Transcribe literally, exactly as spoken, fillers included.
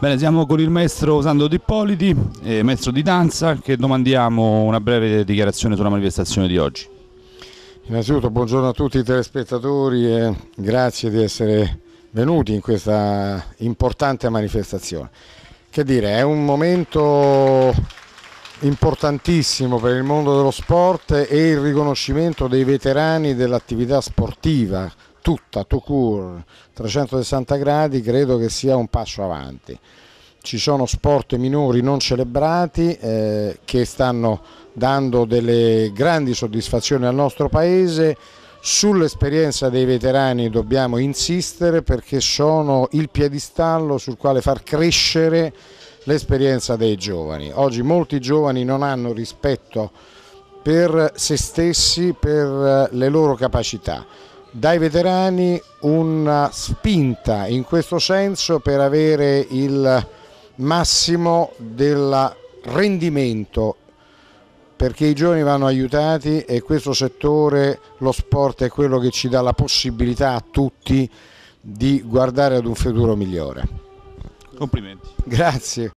Bene, siamo con il maestro Sandro Trippoliti, eh, maestro di danza, che domandiamo una breve dichiarazione sulla manifestazione di oggi. Innanzitutto buongiorno a tutti i telespettatori e grazie di essere venuti in questa importante manifestazione. Che dire, è un momento importantissimo per il mondo dello sport e il riconoscimento dei veterani dell'attività sportiva, tutta, tout court, trecentosessanta gradi, credo che sia un passo avanti. Ci sono sport minori non celebrati eh, che stanno dando delle grandi soddisfazioni al nostro paese. Sull'esperienza dei veterani dobbiamo insistere perché sono il piedistallo sul quale far crescere l'esperienza dei giovani. Oggi molti giovani non hanno rispetto per se stessi, per le loro capacità. Dai veterani una spinta in questo senso per avere il massimo del rendimento, perché i giovani vanno aiutati e questo settore, lo sport, è quello che ci dà la possibilità a tutti di guardare ad un futuro migliore. Complimenti. Grazie.